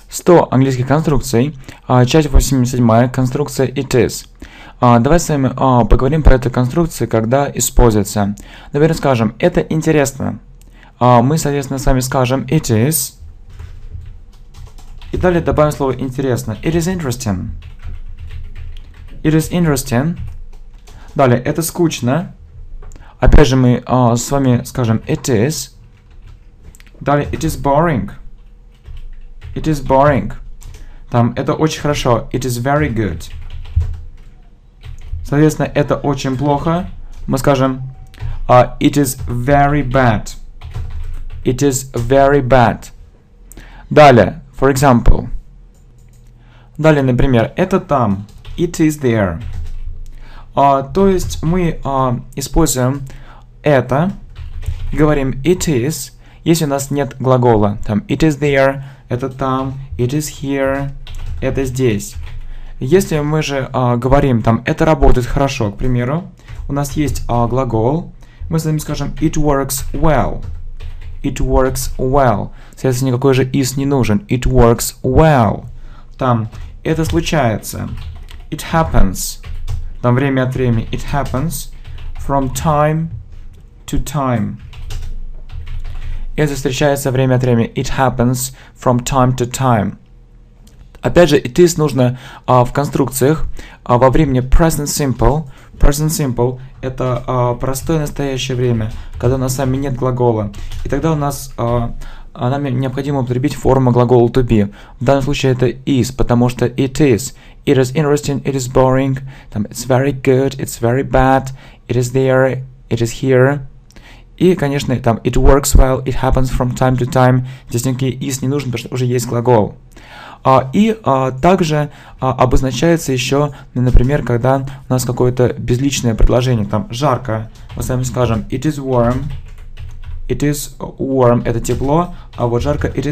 100 английских конструкций, часть 87, конструкция it is. Давай с вами поговорим про эту конструкцию, когда используется. Например, скажем, это интересно. Мы, соответственно, с вами скажем it is. И далее добавим слово интересно. It is interesting. It is interesting. Далее, это скучно. Опять же, мы с вами скажем it is. Далее, it is boring. It is boring. Там, это очень хорошо. It is very good. Соответственно, это очень плохо. Мы скажем it is very bad. It is very bad. Далее, for example. Далее, например, это там. It is there. То есть мы используем это, говорим it is, если у нас нет глагола. Там it is there, это там, it is here, это здесь. Если мы же говорим там это работает хорошо, к примеру, у нас есть глагол, мы с вами скажем it works well. It works well. Соответственно, никакой же is не нужен. It works well. Там это случается. It happens. Там время от времени. It happens from time to time. Это встречается время от времени. It happens from time to time. Опять же, it is нужно в конструкциях во времени present simple. Present simple – это простое настоящее время, когда у нас с вами нет глагола. И тогда у нас нам необходимо употребить форму глагола to be. В данном случае это is, потому что it is. It is interesting, it is boring, там, it's very good, it's very bad, it is there, it is here. И, конечно, там it works well, it happens from time to time. Здесь никакие is не нужен, потому что уже есть глагол. И также обозначается еще, например, когда у нас какое-то безличное предложение, там жарко, мы с вами скажем it is warm, это тепло, а вот жарко it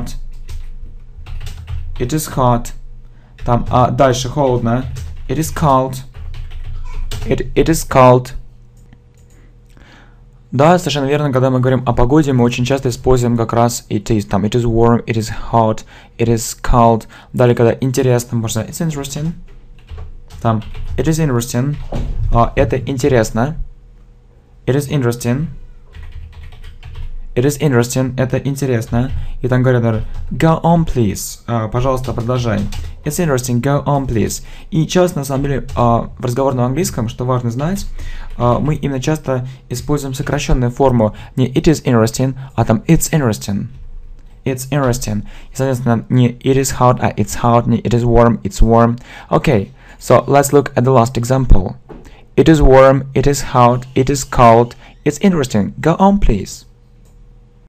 is hot, там дальше холодно, it is cold, it is cold. Да, совершенно верно, когда мы говорим о погоде, мы очень часто используем как раз it is. Там it is warm, it is hot, it is cold. Далее, когда интересно, можно it's interesting. Там it is interesting. Это интересно. It is interesting. It is interesting. Это интересно. И там говорят, go on, please. Пожалуйста, продолжай. It's interesting, go on, please. И часто, на самом деле, в разговорном английском, что важно знать, мы именно часто используем сокращенную форму не it is interesting, а там it's interesting. It's interesting. И, соответственно, не it is hot, а it's hot, не it is warm, it's warm. Okay, so let's look at the last example. It is warm, it is hot, it is cold, it's interesting. Go on, please.